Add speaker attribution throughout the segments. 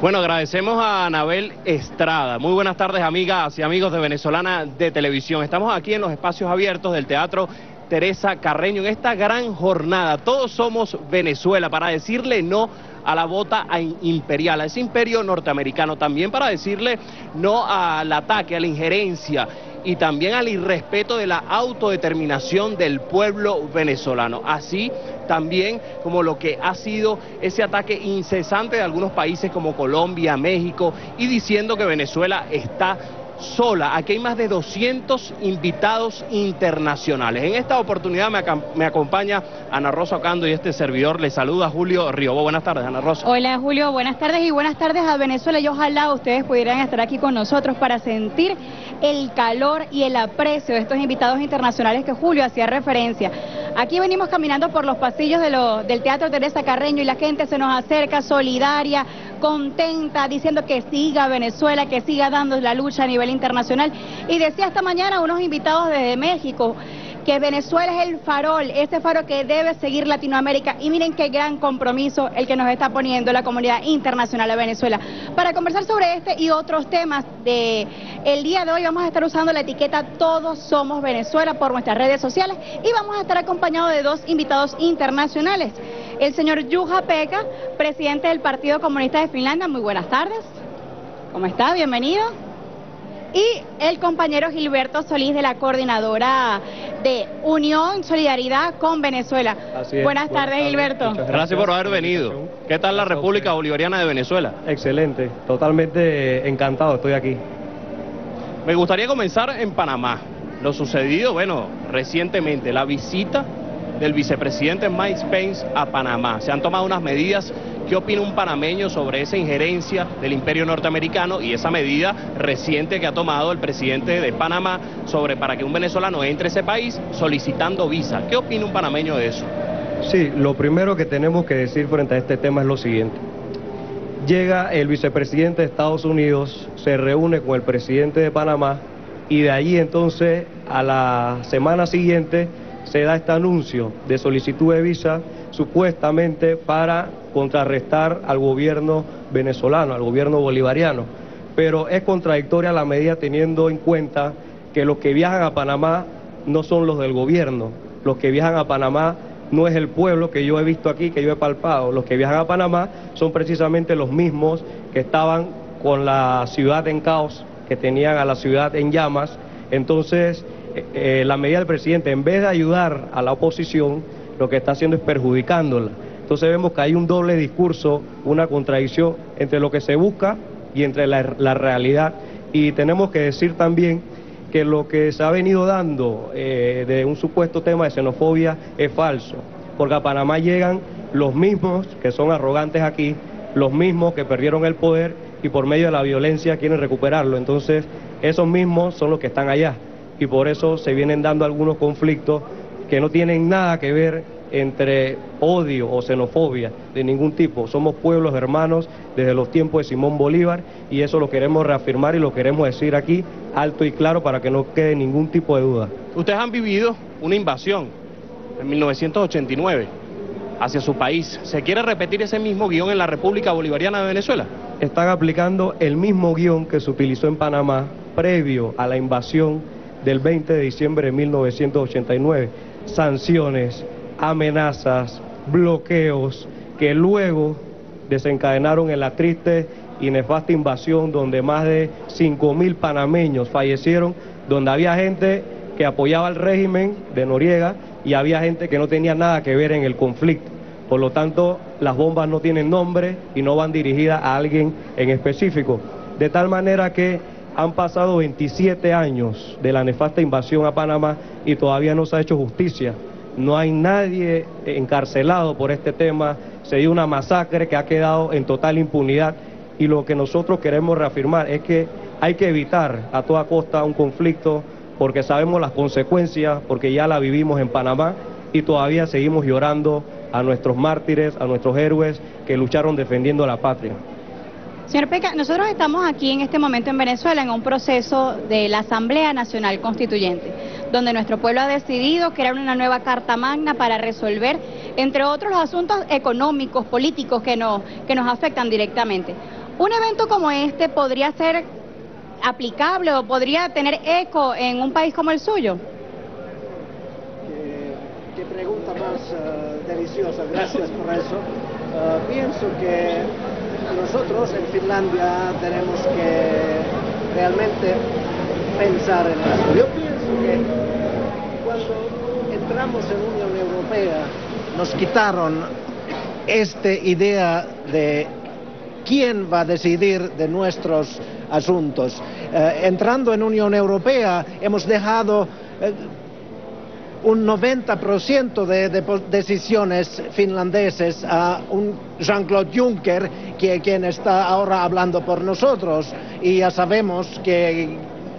Speaker 1: Bueno, agradecemos a Anabel Estrada. Muy buenas tardes, amigas y amigos de Venezolana de Televisión. Estamos aquí en los espacios abiertos del Teatro Teresa Carreño en esta gran jornada. Todos somos Venezuela, para decirle no a la bota imperial, a ese imperio norteamericano, también para decirle no al ataque, a la injerencia y también al irrespeto de la autodeterminación del pueblo venezolano. Así también como lo que ha sido ese ataque incesante de algunos países como Colombia, México, y diciendo que Venezuela está sola. Aquí hay más de 200 invitados internacionales. En esta oportunidad me acompaña Ana Rosa Ocando y este servidor le saluda Julio Riobó. Buenas tardes, Ana Rosa.
Speaker 2: Hola, Julio, buenas tardes y buenas tardes a Venezuela. Y ojalá ustedes pudieran estar aquí con nosotros para sentir el calor y el aprecio de estos invitados internacionales que Julio hacía referencia. Aquí venimos caminando por los pasillos del Teatro Teresa Carreño y la gente se nos acerca solidaria, contenta, diciendo que siga Venezuela, que siga dando la lucha a nivel internacional. Y decía esta mañana unos invitados desde México que Venezuela es el farol, ese faro que debe seguir Latinoamérica. Y miren qué gran compromiso el que nos está poniendo la comunidad internacional a Venezuela. Para conversar sobre este y otros temas el día de hoy vamos a estar usando la etiqueta Todos Somos Venezuela por nuestras redes sociales y vamos a estar acompañados de dos invitados internacionales. El señor Juha-Pekka, presidente del Partido Comunista de Finlandia. Muy buenas tardes. ¿Cómo está? Bienvenido. Y el compañero Gilberto Solís de la coordinadora de Unión Solidaridad con Venezuela.
Speaker 3: Así es.
Speaker 2: Buenas tardes, Gilberto.
Speaker 1: Gracias por haber venido. ¿Qué tal la República Bolivariana de Venezuela?
Speaker 3: Excelente, totalmente encantado, estoy aquí.
Speaker 1: Me gustaría comenzar en Panamá. Lo sucedido, bueno, recientemente, la visita del vicepresidente Mike Pence a Panamá. Se han tomado unas medidas. ¿Qué opina un panameño sobre esa injerencia del imperio norteamericano y esa medida reciente que ha tomado el presidente de Panamá sobre para que un venezolano entre a ese país solicitando visa? ¿Qué opina un panameño de eso?
Speaker 3: Sí, lo primero que tenemos que decir frente a este tema es lo siguiente. Llega el vicepresidente de Estados Unidos, se reúne con el presidente de Panamá y de allí entonces a la semana siguiente se da este anuncio de solicitud de visa supuestamente para contrarrestar al gobierno venezolano, al gobierno bolivariano. Pero es contradictoria la medida teniendo en cuenta que los que viajan a Panamá no son los del gobierno, los que viajan a Panamá no es el pueblo que yo he visto aquí, que yo he palpado, los que viajan a Panamá son precisamente los mismos que estaban con la ciudad en caos, que tenían a la ciudad en llamas. Entonces, la medida del presidente, en vez de ayudar a la oposición, lo que está haciendo es perjudicándola. Entonces vemos que hay un doble discurso, una contradicción entre lo que se busca y entre la realidad. Y tenemos que decir también que lo que se ha venido dando de un supuesto tema de xenofobia es falso, porque a Panamá llegan los mismos que son arrogantes aquí, los mismos que perdieron el poder y por medio de la violencia quieren recuperarlo. Entonces esos mismos son los que están allá y por eso se vienen dando algunos conflictos que no tienen nada que ver entre odio o xenofobia de ningún tipo. Somos pueblos hermanos desde los tiempos de Simón Bolívar y eso lo queremos reafirmar y lo queremos decir aquí alto y claro para que no quede ningún tipo de duda.
Speaker 1: Ustedes han vivido una invasión en 1989 hacia su país. ¿Se quiere repetir ese mismo guión en la República Bolivariana de Venezuela?
Speaker 3: Están aplicando el mismo guión que se utilizó en Panamá previo a la invasión del 20 de diciembre de 1989. Sanciones, amenazas, bloqueos, que luego desencadenaron en la triste y nefasta invasión donde más de 5.000 panameños fallecieron, donde había gente que apoyaba al régimen de Noriega y había gente que no tenía nada que ver en el conflicto. Por lo tanto, las bombas no tienen nombre y no van dirigidas a alguien en específico. De tal manera que han pasado 27 años de la nefasta invasión a Panamá y todavía no se ha hecho justicia. No hay nadie encarcelado por este tema, se dio una masacre que ha quedado en total impunidad y lo que nosotros queremos reafirmar es que hay que evitar a toda costa un conflicto porque sabemos las consecuencias, porque ya la vivimos en Panamá y todavía seguimos llorando a nuestros mártires, a nuestros héroes que lucharon defendiendo la patria.
Speaker 2: Señor Pekka, nosotros estamos aquí en este momento en Venezuela en un proceso de la Asamblea Nacional Constituyente, donde nuestro pueblo ha decidido crear una nueva Carta Magna para resolver, entre otros, los asuntos económicos, políticos que nos afectan directamente. ¿Un evento como este podría ser aplicable o podría tener eco en un país como el suyo?
Speaker 4: Qué pregunta más deliciosa, gracias por eso. Pienso que nosotros en Finlandia tenemos que realmente pensar en eso. Yo pienso que cuando entramos en Unión Europea nos quitaron esta idea de quién va a decidir de nuestros asuntos. Entrando en Unión Europea hemos dejado un 90% de decisiones finlandeses a un Jean-Claude Juncker, quien está ahora hablando por nosotros, y ya sabemos qué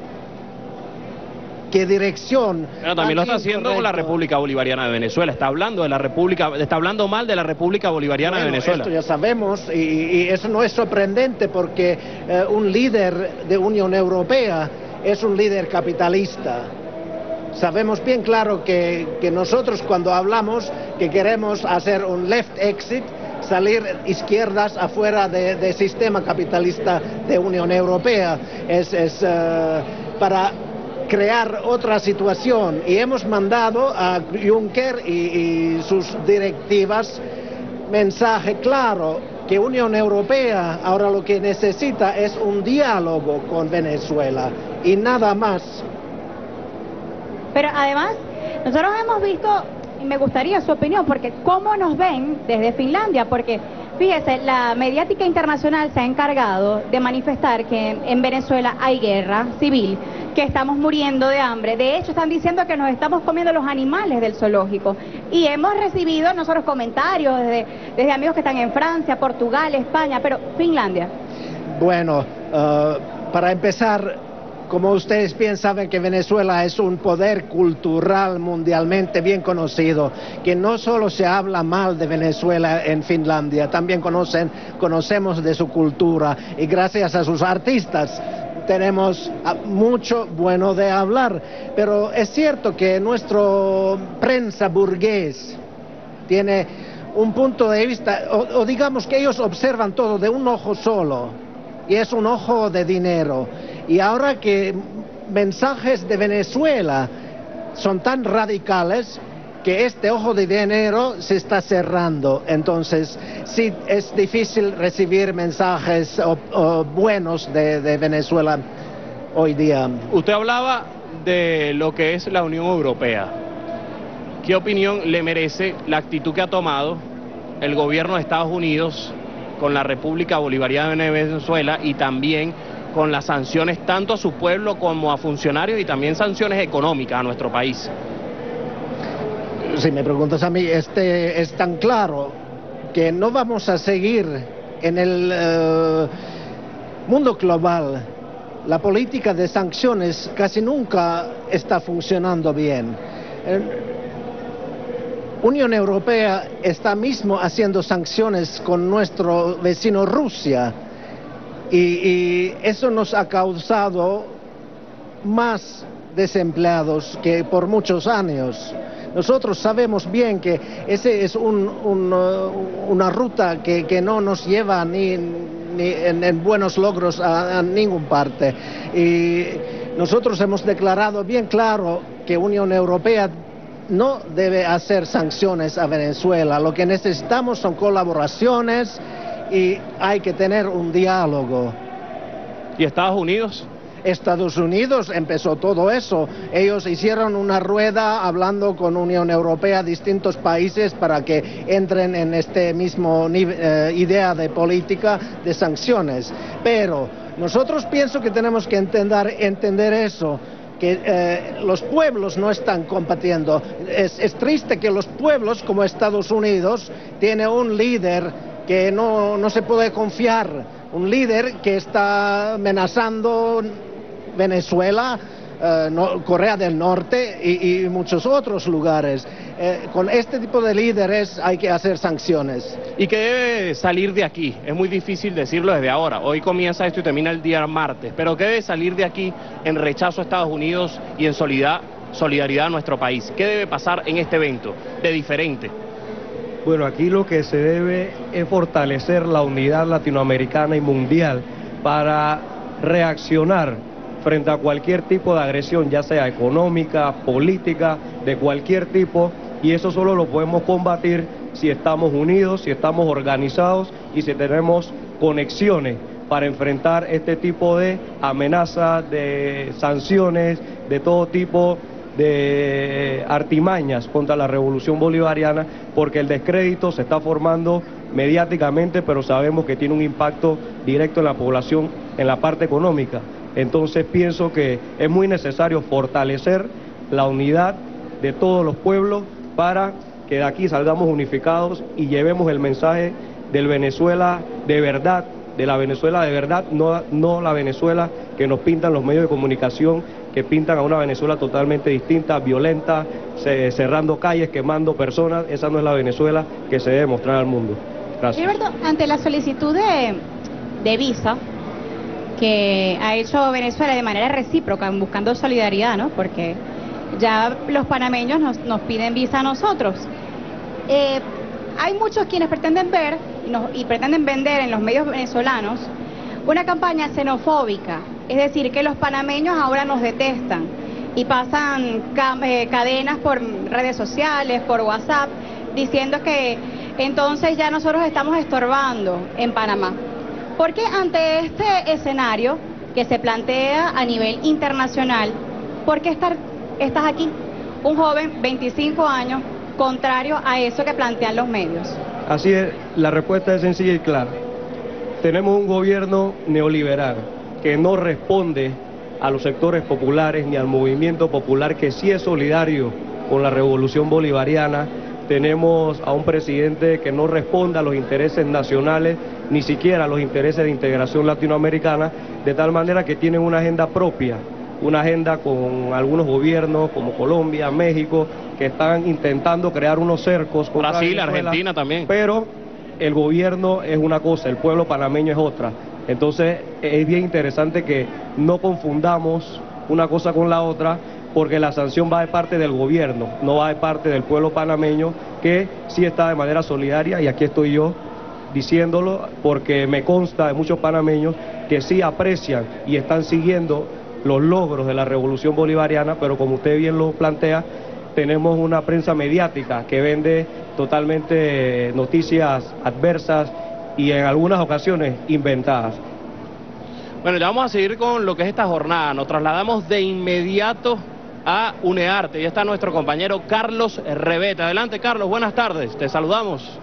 Speaker 4: dirección.
Speaker 1: Pero también lo está haciendo con la República Bolivariana de Venezuela. Está hablando mal de la República Bolivariana de Venezuela.
Speaker 4: Esto ya sabemos, y eso no es sorprendente porque un líder de Unión Europea es un líder capitalista. Sabemos bien claro que nosotros cuando hablamos que queremos hacer un left exit, salir izquierdas afuera del sistema capitalista de Unión Europea, es para crear otra situación, y hemos mandado a Juncker y sus directivas mensaje claro que Unión Europea ahora lo que necesita es un diálogo con Venezuela y nada más.
Speaker 2: Pero además, nosotros hemos visto, y me gustaría su opinión, porque cómo nos ven desde Finlandia, porque fíjese, la mediática internacional se ha encargado de manifestar que en Venezuela hay guerra civil, que estamos muriendo de hambre. De hecho, están diciendo que nos estamos comiendo los animales del zoológico. Y hemos recibido nosotros comentarios desde amigos que están en Francia, Portugal, España, pero Finlandia.
Speaker 4: Bueno, para empezar, como ustedes bien saben que Venezuela es un poder cultural mundialmente bien conocido, que no solo se habla mal de Venezuela en Finlandia, también conocemos de su cultura, y gracias a sus artistas tenemos mucho bueno de hablar. Pero es cierto que nuestro prensa burgués tiene un punto de vista, o digamos que ellos observan todo de un ojo solo, y es un ojo de dinero. Y ahora que mensajes de Venezuela son tan radicales que este ojo de dinero se está cerrando, entonces sí es difícil recibir mensajes buenos de Venezuela hoy día.
Speaker 1: Usted hablaba de lo que es la Unión Europea. ¿Qué opinión le merece la actitud que ha tomado el gobierno de Estados Unidos con la República Bolivariana de Venezuela, y también con las sanciones tanto a su pueblo como a funcionarios, y también sanciones económicas a nuestro país?
Speaker 4: Si me preguntas a mí, es tan claro que no vamos a seguir en el mundo global. La política de sanciones casi nunca está funcionando bien. Unión Europea está mismo haciendo sanciones con nuestro vecino Rusia, y eso nos ha causado más desempleados que por muchos años. Nosotros sabemos bien que ese es una ruta que no nos lleva ni en buenos logros a ninguna parte. Y nosotros hemos declarado bien claro que Unión Europea no debe hacer sanciones a Venezuela. Lo que necesitamos son colaboraciones y hay que tener un diálogo.
Speaker 1: ¿Y Estados Unidos?
Speaker 4: Estados Unidos empezó todo eso. Ellos hicieron una rueda hablando con Unión Europea, distintos países, para que entren en este mismo idea de política de sanciones. Pero nosotros pienso que tenemos que entender eso, que los pueblos no están combatiendo. Es triste que los pueblos como Estados Unidos tiene un líder que no se puede confiar, un líder que está amenazando Venezuela, Corea del Norte y muchos otros lugares. Con este tipo de líderes hay que hacer sanciones.
Speaker 1: ¿Y qué debe salir de aquí? Es muy difícil decirlo desde ahora. Hoy comienza esto y termina el día martes. Pero ¿qué debe salir de aquí en rechazo a Estados Unidos y en solidaridad a nuestro país? ¿Qué debe pasar en este evento de diferente?
Speaker 3: Bueno, aquí lo que se debe es fortalecer la unidad latinoamericana y mundial para reaccionar frente a cualquier tipo de agresión, ya sea económica, política, de cualquier tipo, y eso solo lo podemos combatir si estamos unidos, si estamos organizados y si tenemos conexiones para enfrentar este tipo de amenazas, de sanciones, de todo tipo de artimañas contra la revolución bolivariana, porque el descrédito se está formando mediáticamente, pero sabemos que tiene un impacto directo en la población, en la parte económica. Entonces pienso que es muy necesario fortalecer la unidad de todos los pueblos para que de aquí salgamos unificados y llevemos el mensaje del Venezuela de verdad, de la Venezuela de verdad, no la Venezuela que nos pintan los medios de comunicación, que pintan a una Venezuela totalmente distinta, violenta, cerrando calles, quemando personas. Esa no es la Venezuela que se debe mostrar al mundo. Gracias.
Speaker 2: Gilberto, ante la solicitud de visa que ha hecho Venezuela de manera recíproca, buscando solidaridad, ¿no? Porque ya los panameños nos piden visa a nosotros. Hay muchos quienes pretenden ver y pretenden vender en los medios venezolanos una campaña xenofóbica, es decir, que los panameños ahora nos detestan y pasan cadenas por redes sociales, por WhatsApp, diciendo que entonces ya nosotros estamos estorbando en Panamá. ¿Por qué ante este escenario que se plantea a nivel internacional, por qué estás aquí, un joven, 25 años, contrario a eso que plantean los medios?
Speaker 3: Así es, la respuesta es sencilla y clara. Tenemos un gobierno neoliberal que no responde a los sectores populares ni al movimiento popular, que sí es solidario con la revolución bolivariana. Tenemos a un presidente que no responde a los intereses nacionales, ni siquiera a los intereses de integración latinoamericana, de tal manera que tienen una agenda propia, una agenda con algunos gobiernos como Colombia, México, que están intentando crear unos cercos contra
Speaker 1: Brasil,
Speaker 3: Venezuela,
Speaker 1: Argentina también.
Speaker 3: Pero el gobierno es una cosa, el pueblo panameño es otra. Entonces es bien interesante que no confundamos una cosa con la otra, porque la sanción va de parte del gobierno, no va de parte del pueblo panameño, que sí está de manera solidaria, y aquí estoy yo diciéndolo porque me consta de muchos panameños que sí aprecian y están siguiendo los logros de la revolución bolivariana, pero como usted bien lo plantea, tenemos una prensa mediática que vende totalmente noticias adversas y en algunas ocasiones inventadas.
Speaker 1: Bueno, ya vamos a seguir con lo que es esta jornada. Nos trasladamos de inmediato a UNEARTE. Ya está nuestro compañero Carlos Reveta. Adelante, Carlos, buenas tardes, te saludamos.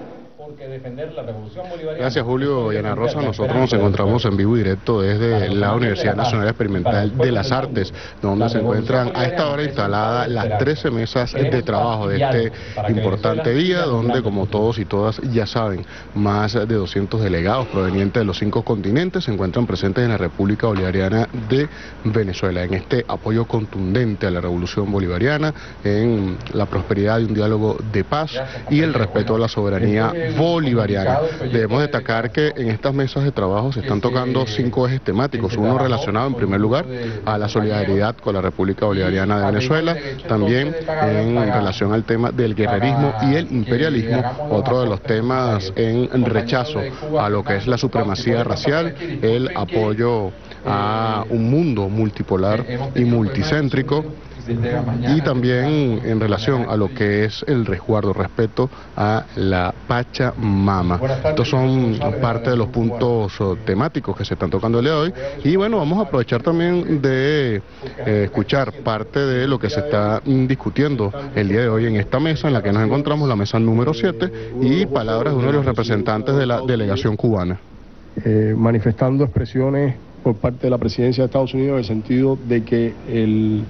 Speaker 5: Gracias, Julio y Ana Rosa. Nosotros nos encontramos en vivo y directo desde la Universidad Nacional Experimental de las Artes, donde se encuentran a esta hora instaladas las 13 mesas de trabajo de este importante día, donde, como todos y todas ya saben, más de 200 delegados provenientes de los 5 continentes se encuentran presentes en la República Bolivariana de Venezuela, en este apoyo contundente a la revolución bolivariana, en la prosperidad de un diálogo de paz y el respeto a la soberanía bolivariana. Debemos destacar que en estas mesas de trabajo se están tocando 5 ejes temáticos, uno relacionado en primer lugar a la solidaridad con la República Bolivariana de Venezuela, también en relación al tema del guerrerismo y el imperialismo, otro de los temas en rechazo a lo que es la supremacía racial, el apoyo a un mundo multipolar y multicéntrico, y también en relación a lo que es el resguardo, respeto a la Pachamama. Estos son parte de los puntos temáticos que se están tocando el día de hoy, y bueno, vamos a aprovechar también de escuchar parte de lo que se está discutiendo el día de hoy en esta mesa en la que nos encontramos, la mesa número 7, y palabras de uno de los representantes de la delegación cubana.
Speaker 6: Manifestando expresiones por parte de la presidencia de Estados Unidos en el sentido de que el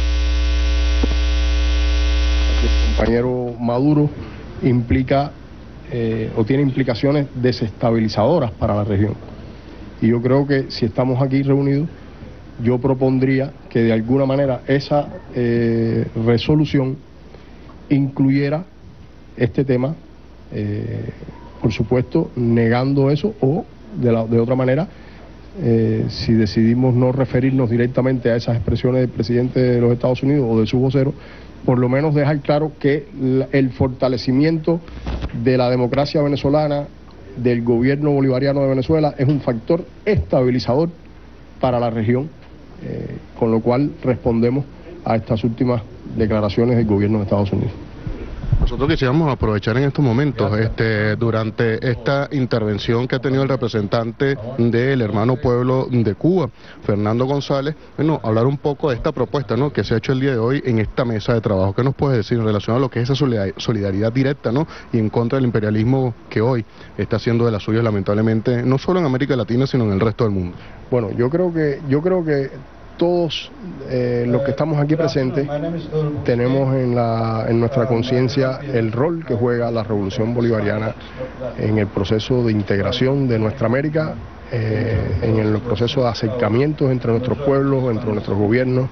Speaker 6: compañero Maduro implica o tiene implicaciones desestabilizadoras para la región. Y yo creo que si estamos aquí reunidos, yo propondría que de alguna manera esa resolución incluyera este tema, por supuesto negando eso, o de otra manera, si decidimos no referirnos directamente a esas expresiones del presidente de los Estados Unidos o de su vocero, por lo menos dejar claro que el fortalecimiento de la democracia venezolana, del gobierno bolivariano de Venezuela, es un factor estabilizador para la región, con lo cual respondemos a estas últimas declaraciones del gobierno de Estados Unidos.
Speaker 5: Nosotros quisiéramos aprovechar en estos momentos, durante esta intervención que ha tenido el representante del hermano pueblo de Cuba, Fernando González, bueno, hablar un poco de esta propuesta, ¿no?, que se ha hecho el día de hoy en esta mesa de trabajo. ¿Qué nos puedes decir en relación a lo que es esa solidaridad directa, ¿no?, y en contra del imperialismo que hoy está haciendo de las suyas, lamentablemente, no solo en América Latina, sino en el resto del mundo?
Speaker 6: Bueno, yo creo que todos los que estamos aquí presentes tenemos en nuestra conciencia el rol que juega la revolución bolivariana en el proceso de integración de nuestra América, en el proceso de acercamientos entre nuestros pueblos, entre nuestros gobiernos,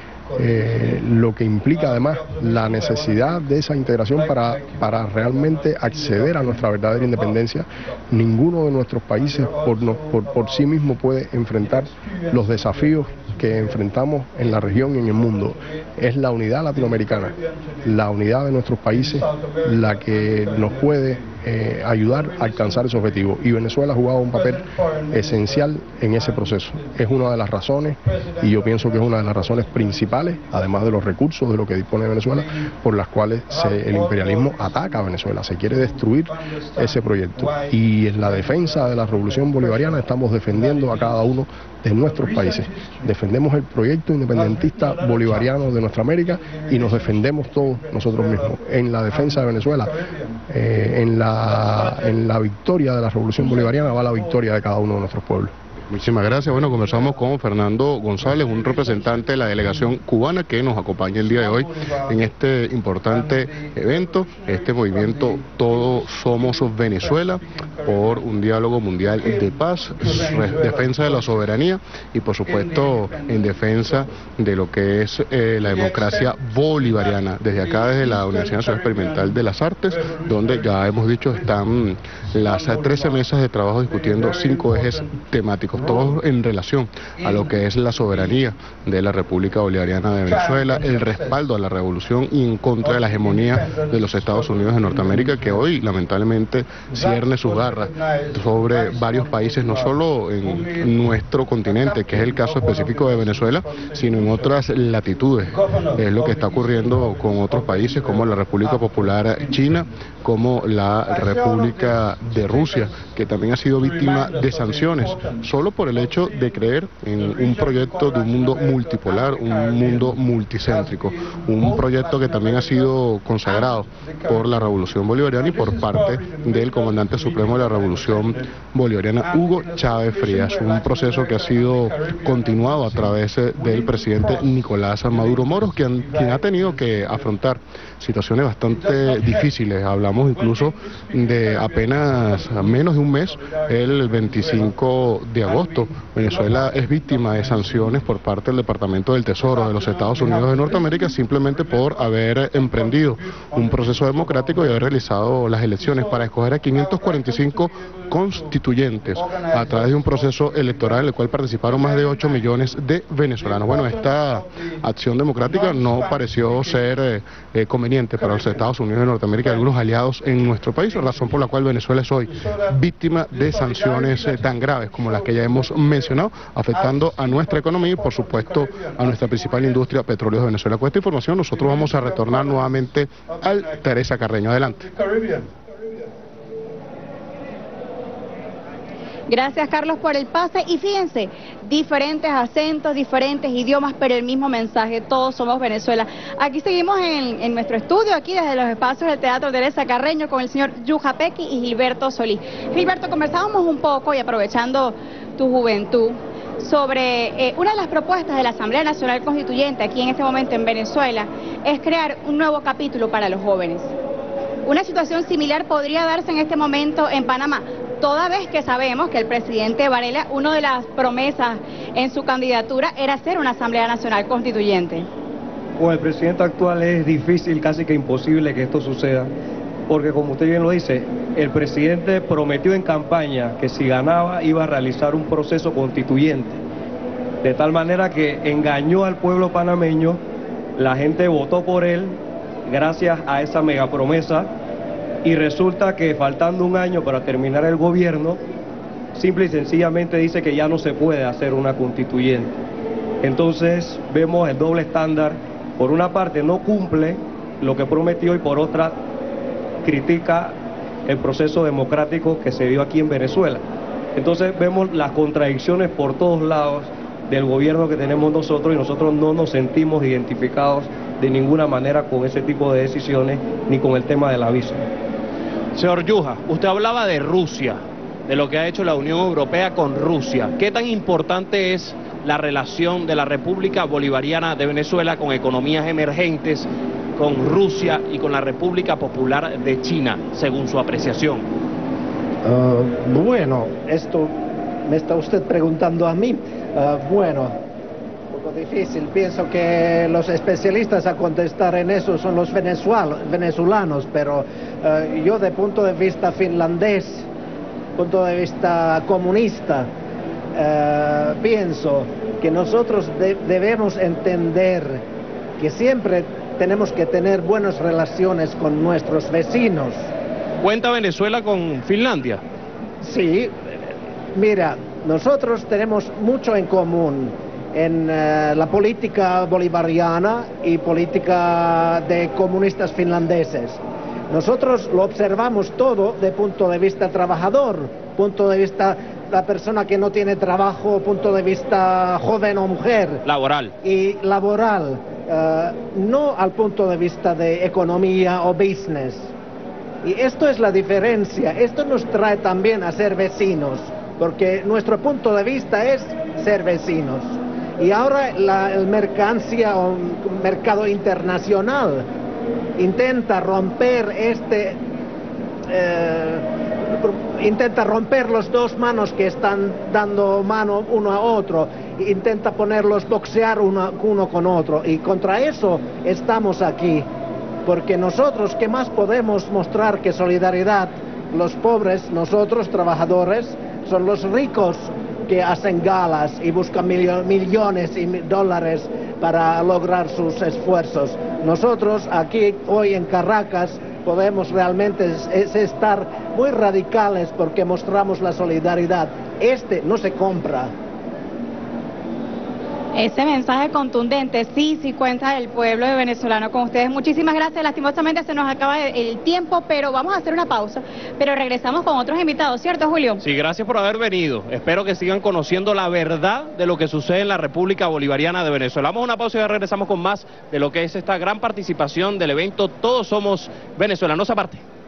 Speaker 6: lo que implica además la necesidad de esa integración para realmente acceder a nuestra verdadera independencia. Ninguno de nuestros países por sí mismo puede enfrentar los desafíos que enfrentamos en la región y en el mundo. Es la unidad latinoamericana, la unidad de nuestros países, la que nos puede ayudar a alcanzar ese objetivo. Y Venezuela ha jugado un papel esencial en ese proceso. Es una de las razones, y yo pienso que es una de las razones principales, además de los recursos de lo que dispone Venezuela, por las cuales el imperialismo ataca a Venezuela. Se quiere destruir ese proyecto. Y en la defensa de la revolución bolivariana estamos defendiendo a cada uno de nuestros países. Defendemos el proyecto independentista bolivariano de nuestra América y nos defendemos todos nosotros mismos. En la defensa de Venezuela, en la victoria de la revolución bolivariana va la victoria de cada uno de nuestros pueblos.
Speaker 5: Muchísimas gracias. Bueno, conversamos con Fernando González, un representante de la delegación cubana que nos acompaña el día de hoy en este importante evento, este movimiento Todos Somos Venezuela, por un diálogo mundial de paz, defensa de la soberanía y por supuesto en defensa de lo que es la democracia bolivariana. Desde acá, desde la Universidad Nacional Experimental de las Artes, donde ya hemos dicho están las 13 mesas de trabajo discutiendo 5 ejes temáticos, todos en relación a lo que es la soberanía de la República Bolivariana de Venezuela, el respaldo a la revolución y en contra de la hegemonía de los Estados Unidos de Norteamérica, que hoy lamentablemente cierne sus garras sobre varios países, no solo en nuestro continente, que es el caso específico de Venezuela, sino en otras latitudes. Es lo que está ocurriendo con otros países como la República Popular China, como la República de Rusia, que también ha sido víctima de sanciones, solo por el hecho de creer en un proyecto de un mundo multipolar, un mundo multicéntrico, un proyecto que también ha sido consagrado por la Revolución Bolivariana y por parte del comandante supremo de la Revolución Bolivariana, Hugo Chávez Frías, un proceso que ha sido continuado a través del presidente Nicolás Maduro Moros, quien ha tenido que afrontar situaciones bastante difíciles. Hablamos incluso de apenas menos de un mes, el 25 de agosto, Venezuela es víctima de sanciones por parte del Departamento del Tesoro de los Estados Unidos de Norteamérica, simplemente por haber emprendido un proceso democrático y haber realizado las elecciones para escoger a 545 constituyentes a través de un proceso electoral en el cual participaron más de 8 millones de venezolanos. Bueno, esta acción democrática no pareció ser conveniente para los Estados Unidos de Norteamérica y algunos aliados en nuestro país, razón por la cual Venezuela es hoy víctima de sanciones tan graves como las que ya hemos mencionado, afectando a nuestra economía y por supuesto a nuestra principal industria, Petróleos de Venezuela. Con esta información nosotros vamos a retornar nuevamente al Teresa Carreño. Adelante.
Speaker 2: Gracias, Carlos, por el pase. Y fíjense, diferentes acentos, diferentes idiomas, pero el mismo mensaje: todos somos Venezuela. Aquí seguimos en nuestro estudio, aquí desde los espacios del Teatro Teresa Carreño, con el señor Yuja Pequi y Gilberto Solís. Gilberto, conversábamos un poco, y aprovechando tu juventud, sobre una de las propuestas de la Asamblea Nacional Constituyente aquí en este momento en Venezuela, es crear un nuevo capítulo para los jóvenes. Una situación similar podría darse en este momento en Panamá, toda vez que sabemos que el presidente Varela, una de las promesas en su candidatura era hacer una Asamblea Nacional Constituyente.
Speaker 3: Con el presidente actual es difícil, casi que imposible que esto suceda, porque como usted bien lo dice, el presidente prometió en campaña que si ganaba iba a realizar un proceso constituyente, de tal manera que engañó al pueblo panameño la gente votó por él gracias a esa mega promesa y resulta que faltando un año para terminar el gobierno, simple y sencillamente dice que ya no se puede hacer una constituyente. Entonces vemos el doble estándar. Por una parte no cumple lo que prometió y por otra critica el proceso democrático que se dio aquí en Venezuela. Entonces vemos las contradicciones por todos lados del gobierno que tenemos nosotros y nosotros no nos sentimos identificados de ninguna manera con ese tipo de decisiones ni con el tema de la visa.
Speaker 1: Señor Yuja, usted hablaba de Rusia, de lo que ha hecho la Unión Europea con Rusia. ¿Qué tan importante es la relación de la República Bolivariana de Venezuela con economías emergentes, con Rusia y con la República Popular de China, según su apreciación?
Speaker 4: Bueno, esto me está usted preguntando a mí. Bueno, un poco difícil. Pienso que los especialistas a contestar en eso son los venezolanos, pero yo de punto de vista finlandés, punto de vista comunista, pienso que nosotros debemos entender que siempre tenemos que tener buenas relaciones con nuestros vecinos.
Speaker 1: ¿Cuenta Venezuela con Finlandia?
Speaker 4: Sí, mira, nosotros tenemos mucho en común en la política bolivariana y política de comunistas finlandeses. Nosotros lo observamos todo de punto de vista trabajador, punto de vista la persona que no tiene trabajo, punto de vista joven o mujer.
Speaker 1: Laboral.
Speaker 4: Y laboral, no al punto de vista de economía o business. Y esto es la diferencia, esto nos trae también a ser vecinos, porque nuestro punto de vista es ser vecinos. Y ahora el mercancía o mercado internacional intenta romper intenta romper los dos manos que están dando mano uno a otro, intenta ponerlos boxear uno con otro, y contra eso estamos aquí. Porque nosotros, ¿qué más podemos mostrar que solidaridad? Los pobres, nosotros trabajadores, son los ricos que hacen galas y buscan millones y dólares para lograr sus esfuerzos. Nosotros aquí hoy en Caracas podemos realmente estar muy radicales porque mostramos la solidaridad. No se compra.
Speaker 2: Ese mensaje contundente, sí cuenta el pueblo de venezolano con ustedes. Muchísimas gracias. Lastimosamente se nos acaba el tiempo, pero vamos a hacer una pausa. Pero regresamos con otros invitados, ¿cierto, Julio?
Speaker 1: Sí, gracias por haber venido. Espero que sigan conociendo la verdad de lo que sucede en la República Bolivariana de Venezuela. Vamos a una pausa y ya regresamos con más de lo que es esta gran participación del evento Todos Somos Venezuela. No se aparte.